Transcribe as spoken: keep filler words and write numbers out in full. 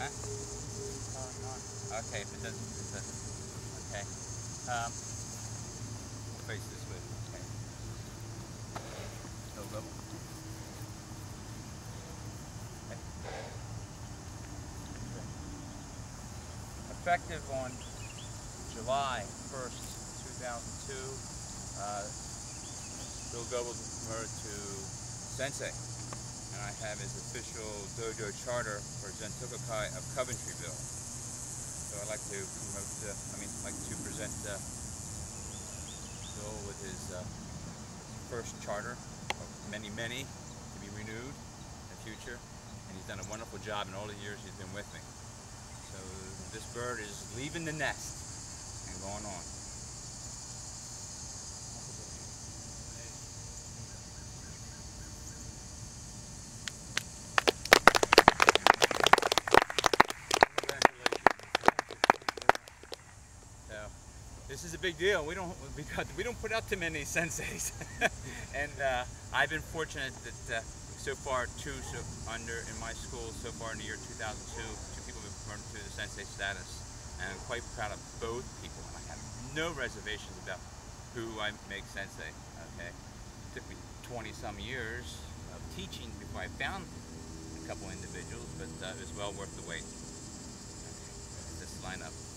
Huh? Okay, if it doesn't, it doesn't. Okay. Um, face this way. Okay. No level. Okay. Effective on July first, two thousand two, uh, Bill Goebel was promoted to Sensei, and I have his official dojo charter for Zentokukai of Coventryville. So I'd like to promote, uh, I mean, like to present uh, Bill with his uh, first charter of many, many to be renewed in the future, and he's done a wonderful job in all the years he's been with me. So this bird is leaving the nest and going on. This is a big deal. We don't we, got, we don't put out too many senseis, and uh, I've been fortunate that uh, so far two so under in my school so far in the year two thousand two, two people have been promoted to the sensei status, and I'm quite proud of both people. And I have no reservations about who I make sensei. Okay, it took me twenty some years of teaching before I found a couple individuals, but uh, it was well worth the wait. Okay, let's line up.